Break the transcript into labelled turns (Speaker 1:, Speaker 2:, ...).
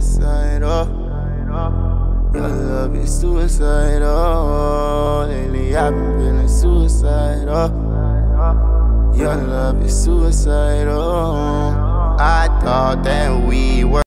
Speaker 1: suicidal. Your love is suicidal. Lately I've been feeling suicidal. Your love is suicidal. I thought that we were